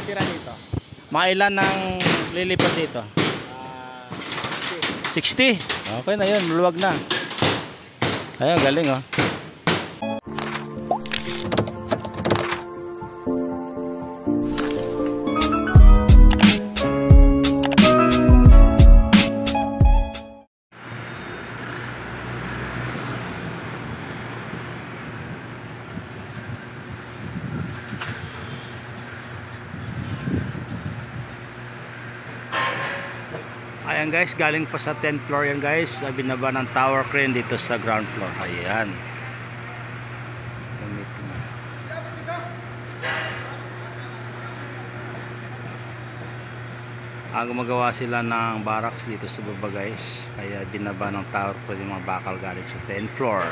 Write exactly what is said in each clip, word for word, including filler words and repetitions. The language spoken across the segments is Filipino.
natitira dito? Mga ilan ang lilipat dito? Ah, sixty. Okay na yun, luwag na. Ayun, galing oh. Ayan guys, galing pa sa tenth floor yan guys. Binaba ng tower crane dito sa ground floor. Ayan. Ang gumagawa sila ng barracks dito sa baba guys. Kaya binaba ng tower crane yung mga bakal galing sa tenth floor.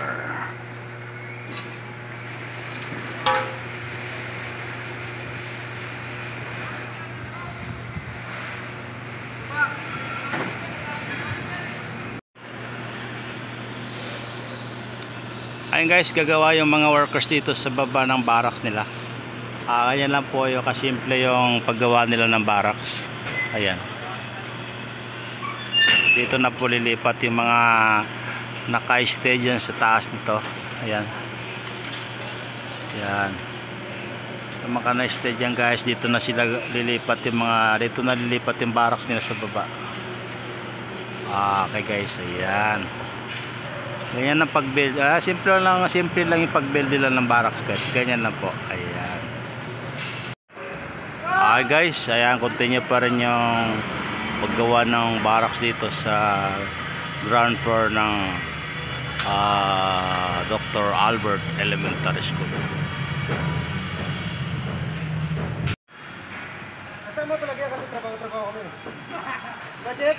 Ayun guys, gagawa yung mga workers dito sa baba ng barracks nila. Ah, ayan lang po yung kasimple yung paggawa nila ng barracks. Ayan. Dito na po lilipat yung mga naka-stay dyan sa taas nito. Ayan. Ayan. Yung mga na-stay dyan guys, dito na sila lilipat yung mga, dito na lilipat yung barracks nila sa baba. Ah, okay guys, ayan. Ganyan ang pag-build. Ah, simple lang, simple lang yung pag-build nila ng barracks guys. Ganyan lang po. Ayan. Okay guys, ayan, continue pa rin yung paggawa ng barracks dito sa ground floor ng uh, Doctor Albert Elementary School. kasama talaga kasi trabaho-trabaho kami. Budget?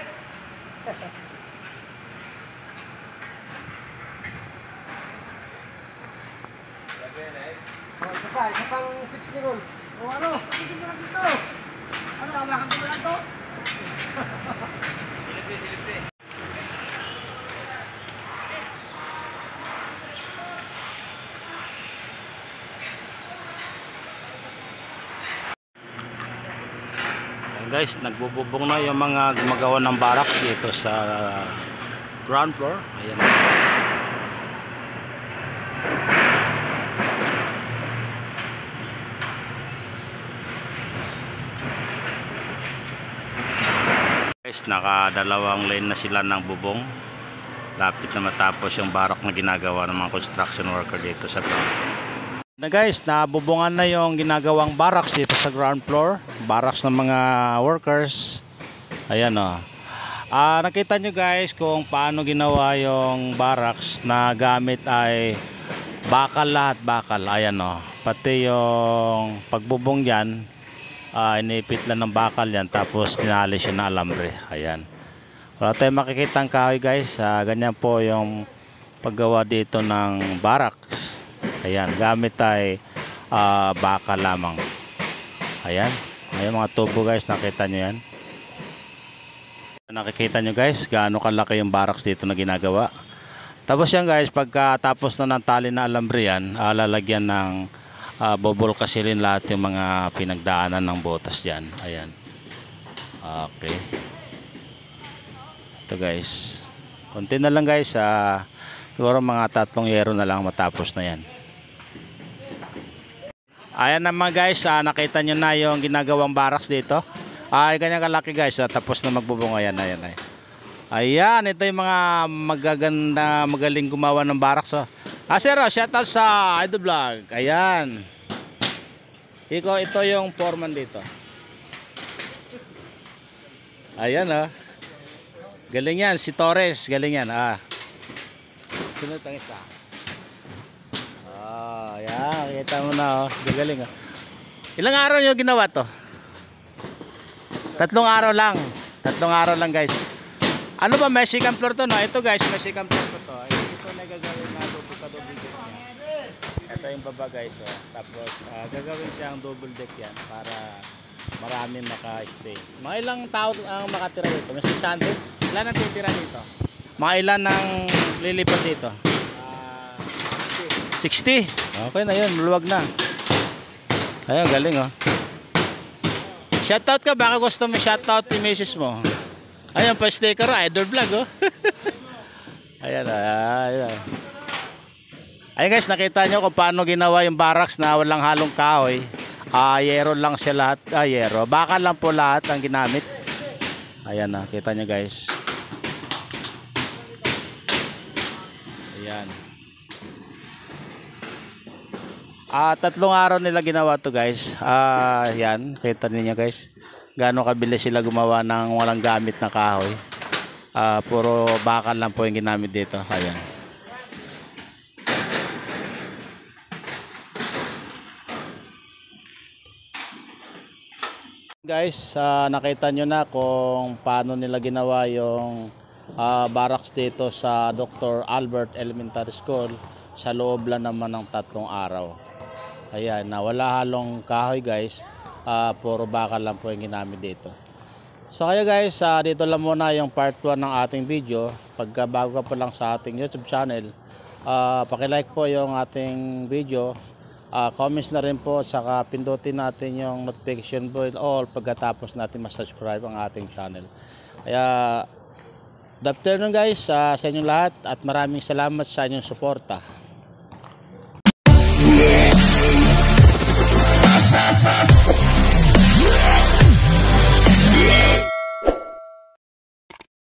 Oh, isa pa, isa pang sixty rolls. O ano? Sige mo lang dito. Ano, wala kang tulang to? Silipin, silipin. Guys, nagbububong na yung mga gumagawa ng barracks dito sa ground floor. Ayan. Guys, nakadalawang lane na sila ng bubong. Lapit na matapos yung barak na ginagawa ng mga construction worker dito sa ground floor. Na guys, nabubungan na yung ginagawang barracks dito sa ground floor. Barracks ng mga workers. Ayan o. Oh. Ah, nakita nyo guys kung paano ginawa yung barracks na gamit ay bakal, lahat bakal. Ayan o. Oh. Pati yung pagbubong yan, ah, inipit lang ng bakal yan. Tapos tinalis siya na alambre. Ayan. Wala tayong makikita ang kahoy guys. Ah, ganyan po yung paggawa dito ng barracks. Ayan, gamit ay uh, bakal lamang. Ayan, ayan mga tubo guys, nakita nyo yan. Nakikita nyo guys, gaano kalaki yung barracks dito na ginagawa. Tapos yan guys, pagkatapos na ng tali na alambre yan, uh, lalagyan ng uh, bubble kasilin lahat yung mga pinagdaanan ng botas dyan. Ayan. Okay. Ito guys. Konti na lang guys, uh, siguro mga tatlong yero na lang matapos na yan. Ayan naman guys, ah, nakita nyo na yung ginagawang barracks dito. Ay, ganyan kalaki guys, ah, tapos na magbubong. Ayan, ayan, ayan. Ayan, ito yung mga magaganda, magaling gumawa ng barracks. Oh. Ah, sir, oh, shout out sa Idol Vlog. Ayan. Ito, ito yung foreman dito. Ayan, oh. Galing yan, si Torres, galing yan. Ah. Sunod ang isa. Ah, ayan, kita mo na, oh. Gagaling, oh. Ilang araw nyo ginawa to? Tatlong araw lang. Tatlong araw lang guys. Ano ba, Mexican floor to, no? Ito guys, Mexican floor to to. Ito na gagawin na double ka double deck niya. Ito yung baba guys, oh. Tapos uh, gagawin siyang double deck yan para maraming maka-stay. Mga ilang tao ang makatira dito? Mas six hundred? Ilan ang titira dito? Mga ilan ang lilipat dito? sixty. Okay na yun, luwag na. Ayun, galing oh. Shoutout ka, baka gusto mo shoutout ni misis mo. Ayan pa sticker, idol vlog oh. Ayan, ayan. Ayan guys, nakita nyo kung paano ginawa yung barracks na walang halong kahoy. Ah, yero lang siya lahat. Ah, yero. Baka lang po lahat ang ginamit. Ayan na, kita nyo guys. Ayan. Ah, tatlong araw nila ginawa to guys. Ah, yan, kita niyo guys. Gaano kabilis sila gumawa ng walang gamit na kahoy. Ah, puro bakal lang po yung ginamit dito. Ayan. Guys, uh, nakita nyo na kung paano nila ginawa yung uh, barracks dito sa Doctor Albert Elementary School sa loob lang naman ng tatlong araw. Ayan, na wala halong kahoy guys, uh, puro bakal lang po yung ginamit dito. So kaya guys, uh, dito lang muna yung part one ng ating video. Pagka bago ka pa lang sa ating YouTube channel, uh, paki-like po yung ating video. Uh, comments na rin po, saka pindutin natin yung notification bell all pagkatapos natin masubscribe ang ating channel. Kaya good afternoon guys, uh, sa inyong lahat, at maraming salamat sa inyong suporta.